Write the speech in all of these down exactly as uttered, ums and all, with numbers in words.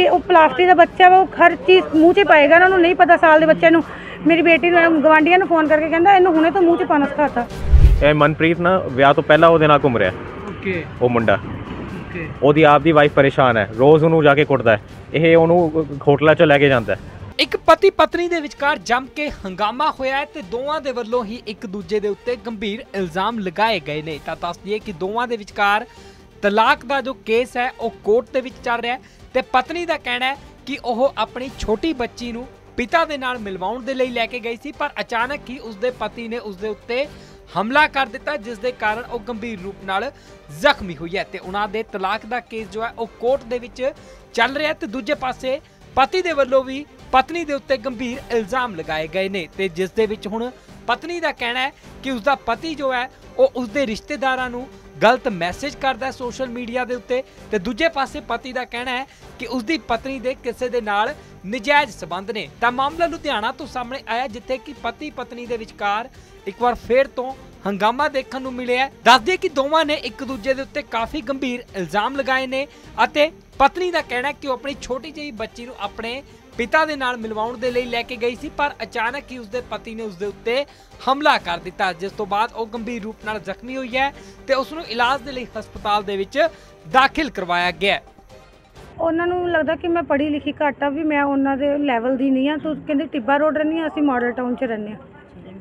भी वो प्लास्टिक का बच्चा वो हर चीज़ मूँह च पाएगा, उन्होंने नहीं पता साल के बच्चे नूं। मेरी बेटी ने गवांढियां नूं फोन करके कहंदा इन्हूं हुणे तो मूँह च पाना सिखाता। ਇਹ ਮਨਪ੍ਰੀਤ ਨਾ ਵਿਆਹ ਤੋਂ ਪਹਿਲਾਂ ਉਹਦੇ ਨਾਲ ਘੁੰਮ ਰਿਹਾ ਓਕੇ ਉਹ ਮੁੰਡਾ। ਓਕੇ ਉਹਦੀ ਆਪ ਦੀ ਵਾਈਫ ਪਰੇਸ਼ਾਨ ਹੈ, ਰੋਜ਼ ਉਹਨੂੰ ਜਾ ਕੇ ਕੁੱਟਦਾ ਹੈ, ਇਹ ਉਹਨੂੰ ਹੋਟਲਾਂ 'ਚ ਲੈ ਕੇ ਜਾਂਦਾ ਹੈ। ਇੱਕ ਪਤੀ ਪਤਨੀ ਦੇ ਵਿਚਕਾਰ ਜੰਮ ਕੇ ਹੰਗਾਮਾ ਹੋਇਆ ਹੈ ਤੇ ਦੋਵਾਂ ਦੇ ਵੱਲੋਂ ਹੀ ਇੱਕ ਦੂਜੇ ਦੇ ਉੱਤੇ ਗੰਭੀਰ ਇਲਜ਼ਾਮ ਲਗਾਏ ਗਏ ਨੇ। ਤਾਂ ਦੱਸ ਦਈਏ ਕਿ ਦੋਵਾਂ ਦੇ ਵਿਚਕਾਰ ਤਲਾਕ ਦਾ ਜੋ ਕੇਸ ਹੈ ਉਹ ਕੋਰਟ ਦੇ ਵਿੱਚ ਚੱਲ ਰਿਹਾ ਹੈ ਤੇ ਪਤਨੀ ਦਾ ਕਹਿਣਾ ਹੈ ਕਿ ਉਹ ਆਪਣੀ ਛੋਟੀ ਬੱਚੀ ਨੂੰ ਪਿਤਾ ਦੇ ਨਾਲ ਮਿਲਵਾਉਣ ਦੇ ਲਈ ਲੈ ਕੇ ਗਈ ਸੀ, ਪਰ ਅਚਾਨਕ ਹੀ ਉਸਦੇ ਪਤੀ ਨੇ ਉਸਦੇ ਉੱਤੇ ਹਮਲਾ ਕਰ ਦਿੱਤਾ, ਜਿਸ ਦੇ ਕਾਰਨ ਉਹ ਗੰਭੀਰ ਰੂਪ ਨਾਲ ਜ਼ਖਮੀ ਹੋਈ ਹੈ ਤੇ ਉਹਨਾਂ ਦੇ ਤਲਾਕ ਦਾ ਕੇਸ ਜੋ ਹੈ ਉਹ ਕੋਰਟ ਦੇ ਵਿੱਚ ਚੱਲ ਰਿਹਾ ਤੇ ਦੂਜੇ ਪਾਸੇ ਪਤੀ ਦੇ ਵੱਲੋਂ ਵੀ ਪਤਨੀ ਦੇ ਉੱਤੇ ਗੰਭੀਰ ਇਲਜ਼ਾਮ ਲਗਾਏ ਗਏ ਨੇ ਤੇ ਜਿਸ ਦੇ ਵਿੱਚ ਹੁਣ ਪਤਨੀ ਦਾ ਕਹਿਣਾ ਹੈ ਕਿ ਉਸਦਾ ਪਤੀ ਜੋ ਹੈ ਉਹ ਉਸਦੇ ਰਿਸ਼ਤੇਦਾਰਾਂ ਨੂੰ ਗਲਤ ਮੈਸੇਜ ਕਰਦਾ ਸੋਸ਼ਲ ਮੀਡੀਆ ਦੇ ਉੱਤੇ ਤੇ ਦੂਜੇ ਪਾਸੇ ਪਤੀ ਦਾ ਕਹਿਣਾ ਹੈ ਕਿ ਉਸਦੀ ਪਤਨੀ ਦੇ ਕਿਸੇ ਦੇ ਨਾਲ ਨਜਾਇਜ਼ ਸਬੰਧ ਨੇ। ਤਾਂ ਮਾਮਲਾ ਲੁਧਿਆਣਾ ਤੋਂ ਸਾਹਮਣੇ ਆਇਆ ਜਿੱਥੇ ਕਿ ਪਤੀ ਪਤਨੀ ਦੇ ਵਿਚਕਾਰ ਇੱਕ ਵਾਰ ਫੇਰ ਤੋਂ ਹੰਗਾਮਾ ਦੇਖਣ ਨੂੰ ਮਿਲਿਆ। ਦੱਸ ਦਈਏ ਕਿ ਦੋਵਾਂ ਨੇ ਇੱਕ ਦੂਜੇ ਦੇ ਉੱਤੇ ਕਾਫੀ ਗੰਭੀਰ ਇਲਜ਼ਾਮ ਲਗਾਏ ਨੇ ਅਤੇ ਪਤਨੀ ਦਾ ਕਹਿਣਾ ਹੈ ਕਿ ਉਹ ਆਪਣੀ ਛੋਟੀ ਜਿਹੀ ਬੱਚੀ ਨੂੰ ਆਪਣੇ ਪਿਤਾ ਦੇ ਨਾਲ ਮਿਲਵਾਉਣ ਦੇ ਲਈ ਲੈ ਕੇ ਗਈ ਸੀ, ਪਰ ਅਚਾਨਕ ਹੀ ਉਸਦੇ ਪਤੀ ਨੇ ਉਸਦੇ ਉੱਤੇ ਹਮਲਾ ਕਰ ਦਿੱਤਾ, ਜਿਸ ਤੋਂ ਬਾਅਦ ਉਹ ਗੰਭੀਰ ਰੂਪ ਨਾਲ ਜ਼ਖਮੀ ਹੋਈ ਹੈ ਤੇ ਉਸ ਨੂੰ ਇਲਾਜ ਦੇ ਲਈ ਹਸਪਤਾਲ ਦੇ ਵਿੱਚ ਦਾਖਲ ਕਰਵਾਇਆ ਗਿਆ। ਉਹਨਾਂ ਨੂੰ ਲੱਗਦਾ ਕਿ ਮੈਂ ਪੜ੍ਹੀ ਲਿਖੀ ਘੱਟ ਆ, ਵੀ ਮੈਂ ਉਹਨਾਂ ਦੇ ਲੈਵਲ ਦੀ ਨਹੀਂ ਆ। ਤੂੰ ਕਹਿੰਦੇ ਟਿੱਬਾ ਰੋਡ ਰਹਿੰਦੀ ਆ, ਅਸੀਂ ਮਾਡਲ ਟਾਊਨ 'ਚ ਰਹਿੰਦੇ ਹਾਂ।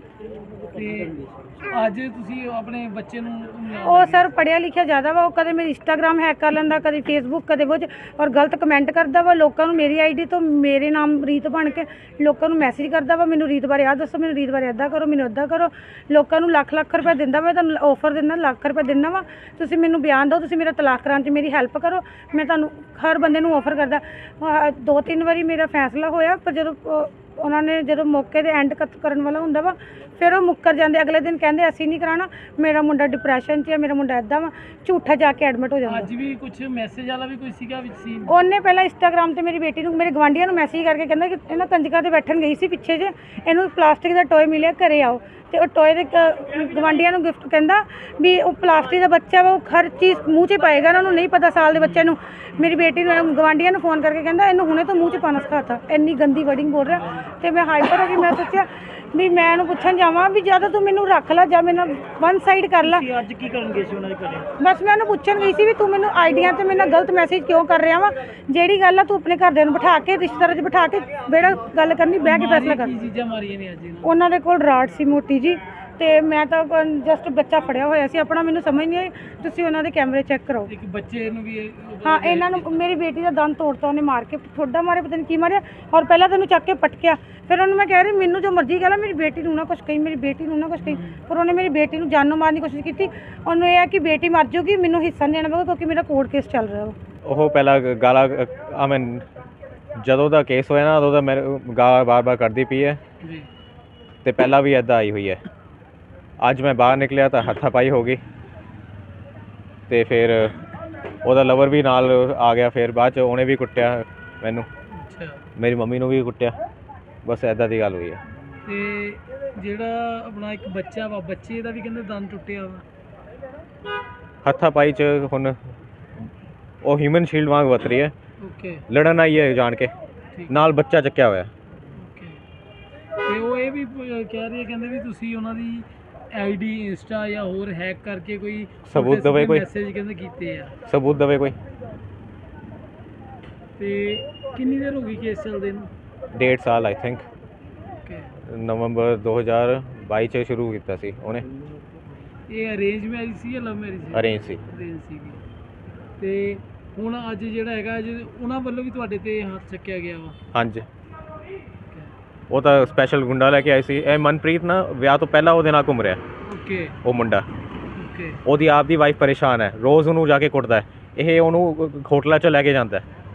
ਤੇ ਅੱਜ ਤੁਸੀਂ ਆਪਣੇ ਬੱਚੇ ਨੂੰ ਉਹ ਸਰ ਪੜ੍ਹਿਆ ਲਿਖਿਆ ਜ਼ਿਆਦਾ ਵਾ, ਉਹ ਕਦੇ ਮੇਰੀ ਇੰਸਟਾਗ੍ਰਾਮ ਹੈਕ ਕਰ ਲੈਂਦਾ, ਕਦੇ ਫੇਸਬੁੱਕ, ਕਦੇ ਕੁਝ, ਔਰ ਗਲਤ ਕਮੈਂਟ ਕਰਦਾ ਵਾ ਲੋਕਾਂ ਨੂੰ। ਮੇਰੀ ਆਈਡੀ ਤੋਂ ਮੇਰੇ ਨਾਮ ਰੀਤ ਬਣ ਕੇ ਲੋਕਾਂ ਨੂੰ ਮੈਸੇਜ ਕਰਦਾ ਵਾ, ਮੈਨੂੰ ਰੀਤ ਬਾਰੇ ਆਹ ਦੱਸੋ, ਮੈਨੂੰ ਰੀਤ ਬਾਰੇ ਇੱਦਾਂ ਕਰੋ, ਮੈਨੂੰ ਇੱਦਾਂ ਕਰੋ। ਲੋਕਾਂ ਨੂੰ ਲੱਖ ਲੱਖ ਰੁਪਏ ਦਿੰਦਾ ਵਾ, ਤੁਹਾਨੂੰ ਆਫਰ ਦਿੰਦਾ, ਲੱਖ ਰੁਪਏ ਦਿੰਦਾ ਵਾ, ਤੁਸੀਂ ਮੈਨੂੰ ਬਿਆਨ ਦਿਓ, ਤੁਸੀਂ ਮੇਰਾ ਤਲਾਕ ਕਰਾਉਣ 'ਚ ਮੇਰੀ ਹੈਲਪ ਕਰੋ। ਮੈਂ ਤੁਹਾਨੂੰ ਹਰ ਬੰਦੇ ਨੂੰ ਆਫਰ ਕਰਦਾ। ਦੋ ਤਿੰਨ ਵਾਰੀ ਮੇਰਾ ਫੈਸਲਾ ਹੋਇਆ, ਪਰ ਜਦੋਂ ਉਹਨਾਂ ਨੇ ਜਦੋਂ ਮੌਕੇ ਦੇ ਐਂਡ ਕਰਨ ਵਾਲਾ ਹੁੰਦਾ ਵਾ ਫਿਰ ਉਹ ਮੁੱਕਰ ਜਾਂਦੇ। ਅਗਲੇ ਦਿਨ ਕਹਿੰਦੇ ਅਸੀਂ ਨਹੀਂ ਕਰਾਉਣਾ, ਮੇਰਾ ਮੁੰਡਾ ਡਿਪਰੈਸ਼ਨ 'ਚ ਹੈ, ਮੇਰਾ ਮੁੰਡਾ ਇੱਦਾਂ ਵਾ, ਝੂਠਾ ਜਾ ਕੇ ਐਡਮਿਟ ਹੋ ਜਾਂਦਾ। ਅੱਜ ਵੀ ਕੁਝ ਮੈਸੇਜ ਵਾਲਾ ਵੀ ਕੋਈ ਸੀਗਾ ਵਿੱਚ ਸੀ? ਉਹਨੇ ਪਹਿਲਾਂ ਇੰਸਟਾਗ੍ਰਾਮ ਤੇ ਮੇਰੀ ਬੇਟੀ ਨੂੰ, ਮੇਰੇ ਗਵਾਂਢੀਆਂ ਨੂੰ ਮੈਸੇਜ ਕਰਕੇ ਕਹਿੰਦਾ ਕਿ ਇਹਨਾਂ ਕੰਜਕਾਂ ਤੇ ਬੈਠਣ ਗਈ ਸੀ ਪਿੱਛੇ ਜੇ, ਇਹਨੂੰ ਪਲਾਸਟਿਕ ਦਾ ਟੋਏ ਮਿਲਿਆ, ਘਰੇ ਆਓ। ਤੇ ਉਹ ਟੋਏ ਦੇ ਗਵਾਂਢੀਆਂ ਨੂੰ ਗਿਫਟ ਕਹਿੰਦਾ ਵੀ ਉਹ ਪਲਾਸਟਿਕ ਦਾ ਬੱਚਾ ਵਾ, ਉਹ ਹਰ ਚੀਜ਼ ਮੂੰਹ 'ਚ ਪਾਏਗਾ, ਉਹਨਾਂ ਨੂੰ ਨਹੀਂ ਪਤਾ ਸਾਲ ਦੇ ਬੱਚੇ ਨੂੰ। ਮੇਰੀ ਬੇਟੀ ਨੂੰ ਗਵਾਂਢੀਆਂ ਨੂੰ ਫੋਨ ਕਰਕੇ ਕਹਿੰਦਾ ਇਹਨੂੰ ਹੁਣੇ ਤੋਂ ਮੂੰਹ 'ਚ ਪਾਣਾ ਸਿਖਾਤਾ। ਇੰਨੀ ਗੰਦੀ ਵਰਡਿੰਗ ਬੋਲ ਰਿਹਾ ਤੇ ਮੈਂ ਹਾਈਪਰ ਹੋ ਗਈ। ਮੈਂ ਸੋਚਿਆ ਵੀ ਮੈਂ ਇਹਨੂੰ ਪੁੱਛਣ ਜਾਵਾਂ ਵੀ ਜਾਂ ਤਾਂ ਤੂੰ ਮੈਨੂੰ ਰੱਖ ਲੈ ਜਾਂ ਮੈਨੂੰ ਵਨ ਸਾਈਡ ਕਰ ਲੈ। ਅੱਜ ਕੀ ਕਰਨ ਗਏ ਸੀ ਉਹਨਾਂ ਦੇ ਘਰੇ? ਬਸ ਮੈਂ ਉਹਨੂੰ ਪੁੱਛਣ ਗਈ ਸੀ ਵੀ ਤੂੰ ਮੈਨੂੰ ਆਈਡੀਆਂ ਤੇ ਮੇਰੇ ਨਾਲ ਗਲਤ ਮੈਸੇਜ ਕਿਉਂ ਕਰ ਰਿਹਾ ਵਾ। ਜਿਹੜੀ ਗੱਲ ਆ ਤੂੰ ਆਪਣੇ ਘਰਦਿਆਂ ਨੂੰ ਬਿਠਾ ਕੇ, ਰਿਸ਼ਤੇਦਾਰਾਂ 'ਚ ਬਿਠਾ ਕੇ ਬੇੜਾ ਗੱਲ ਕਰਨੀ, ਬਹਿ ਕੇ ਫੈਸਲਾ ਕਰ। ਕੀ ਚੀਜ਼ਾਂ ਮਾਰੀਆਂ ਨੇ ਅੱਜ? ਉਹਨਾਂ ਦੇ ਕੋਲ ਰਾਡ ਸੀ ਮੋਟੀ ਜੀ, ਤੇ ਮੈਂ ਤਾਂ ਜਸਟ ਬੱਚਾ ਫੜਿਆ ਹੋਇਆ ਸੀ ਆਪਣਾ, ਮੈਨੂੰ ਸਮਝ ਨਹੀਂ ਆਈ। ਤੁਸੀਂ ਉਹਨਾਂ ਦੇ ਕੈਮਰੇ ਚੈੱਕ ਕਰਾਓ। ਇੱਕ ਬੱਚੇ ਨੂੰ ਵੀ ਹਾਂ, ਇਹਨਾਂ ਨੂੰ ਮੇਰੀ ਬੇਟੀ ਦਾ ਦੰਦ ਤੋੜਤਾ ਉਹਨੇ ਮਾਰ ਕੇ, ਠੋਡਾ ਮਾਰੇ, ਪਤਾ ਨਹੀਂ ਕੀ ਮਾਰਿਆ, ਔਰ ਪਹਿਲਾਂ ਤੈਨੂੰ ਚੱਕ ਕੇ ਪਟਕਿਆ। ਫਿਰ ਉਹਨੂੰ ਮੈਂ ਕਹਿ ਰਹੀ ਮੈਨੂੰ ਜੋ ਮਰਜ਼ੀ ਕਹਿ ਲੈ, ਮੇਰੀ ਬੇਟੀ ਨੂੰ ਨਾ ਕੁਛ ਕਹੀ, ਮੇਰੀ ਬੇਟੀ ਨੂੰ ਨਾ ਕੁਛ ਕਹੀ। ਪਰ ਉਹਨੇ ਮੇਰੀ ਬੇਟੀ ਨੂੰ ਜਾਨੋਂ ਮਾਰਨ ਦੀ ਕੋਸ਼ਿਸ਼ ਕੀਤੀ। ਉਹਨੂੰ ਇਹ ਹੈ ਕਿ ਬੇਟੀ ਮਰ ਜਾਊਗੀ, ਮੈਨੂੰ ਹਿੱਸਾ ਨਹੀਂ ਦੇਣਾ ਪਵੇਗਾ ਕਿਉਂਕਿ ਮੇਰਾ ਕੋਰਟ ਕੇਸ ਚੱਲ ਰਿਹਾ ਵਾ। ਉਹ ਪਹਿਲਾਂ ਗਾਲਾਂ ਆ ਮੈਂ ਜਦੋਂ ਦਾ ਕੇਸ ਹੋਇਆ ਨਾ ਉਦੋਂ ਦਾ ਮੇਰੇ ਗਾਲਾਂ ਬਾਰ-ਬਾਰ ਕਰਦੀ ਪਈ ਹੈ ਜੀ, ਤੇ ਪਹਿਲਾਂ ਵੀ ਇੱਦਾਂ ਆਈ ਹੋਈ ਹੈ। ਅੱਜ ਮੈਂ ਬਾਹਰ ਨਿਕਲਿਆ ਤਾਂ ਹੱਥਾਪਾਈ ਹੋ ਗਈ ਤੇ ਫਿਰ ਉਹਦਾ ਲਵਰ ਵੀ ਨਾਲ ਆ ਗਿਆ। ਫਿਰ ਬਾਅਦ 'ਚ ਉਹਨੇ ਵੀ ਕੁੱਟਿਆ ਮੈਨੂੰ, ਮੇਰੀ ਮੰਮੀ ਨੂੰ ਵੀ ਕੁੱਟਿਆ। ਬਸ ਇੱਦਾਂ ਦੀ ਗੱਲ ਹੋਈ ਹੈ। ਤੇ ਜਿਹੜਾ ਆਪਣਾ ਇੱਕ ਬੱਚਾ ਵਾ, ਬੱਚੇ ਦਾ ਵੀ ਕਹਿੰਦੇ ਦੰਦ ਟੁੱਟਿਆ ਵਾ। ਹੱਥਾਪਾਈ 'ਚ ਹੁਣ ਉਹ ਹਿਊਮਨ ਸ਼ੀਲਡ ਵਾਂਗ ਵਰਤ ਰਹੀ ਹੈ। ਓਕੇ, ਲੜਨ ਆਈ ਹੈ ਜਾਣ ਕੇ, ਨਾਲ ਬੱਚਾ ਚੱਕਿਆ ਹੋਇਆ। ਓਕੇ, ਤੇ ਉਹ ਇਹ ਵੀ ਕਹਿ ਰਹੀ ਹੈ, ਕਹਿੰਦੇ ਵੀ ਤੁਸੀਂ ਉਹਨਾਂ ਦੀ ਆਈਡੀ ਇੰਸਟਾ ਜਾਂ ਹੋਰ ਹੈਕ ਕਰਕੇ ਕੋਈ ਸਬੂਤ ਦੇਵੇ, ਕੋਈ ਮੈਸੇਜ ਕਹਿੰਦੇ ਕੀਤੇ ਆ, ਸਬੂਤ ਦੇਵੇ ਕੋਈ। ਤੇ ਕਿੰਨੀ ਦੇਰ ਹੋ ਗਈ ਕੇਸ ਚੱਲਦੇ ਨੂੰ? ਡੇਢ ਸਾਲ ਆਈ ਥਿੰਕ। ਓਕੇ, ਨਵੰਬਰ ਦੋ ਹਜ਼ਾਰ ਬਾਈ 'ਚ ਸ਼ੁਰੂ ਕੀਤਾ ਸੀ ਉਹਨੇ। ਇਹ ਅਰੇਂਜ ਮੈਰਿਜ ਸੀ ਜਾਂ ਲਵ ਮੈਰਿਜ ਸੀ? ਅਰੇਂਜ ਸੀ। ਅਰੇਂਜ ਸੀਗੀ। ਤੇ ਹੁਣ ਅੱਜ ਜਿਹੜਾ ਹੈਗਾ ਅੱਜ ਉਹਨਾਂ ਵੱਲੋਂ ਵੀ ਤੁਹਾਡੇ ਤੇ ਹੱਥ ਚੱਕਿਆ ਗਿਆ ਵਾ? ਹਾਂਜੀ, ਉਹ ਤਾਂ ਸਪੈਸ਼ਲ ਗੁੰਡਾ ਲੈ ਕੇ ਆਏ ਸੀ। ਇਹ ਮਨਪ੍ਰੀਤ ਨਾ ਵਿਆਹ ਤੋਂ ਪਹਿਲਾਂ ਉਹਦੇ ਨਾਲ ਘੁੰਮ ਰਿਹਾ। ਓਕੇ, ਉਹ ਮੁੰਡਾ। ਓਕੇ, ਉਹਦੀ ਆਪ ਦੀ ਵਾਈਫ ਪਰੇਸ਼ਾਨ ਹੈ, ਰੋਜ਼ ਉਹਨੂੰ ਜਾ ਕੇ ਕੁੱਟਦਾ ਹੈ, ਇਹ ਉਹਨੂੰ ਹੋਟਲਾਂ 'ਚ ਲੈ ਕੇ ਜਾਂਦਾ ਹੈ।